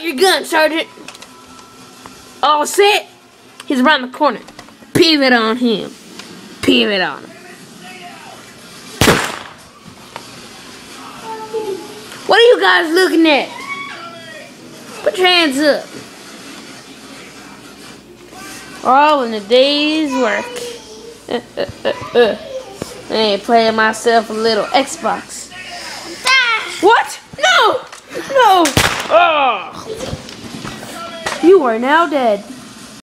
your gun, Sergeant. All set. He's around the corner. Pivot on him. Pivot on him. What are you guys looking at? Put your hands up. All in a day's work. I ain't playing myself a little Xbox. What? No! No! Oh. You are now dead.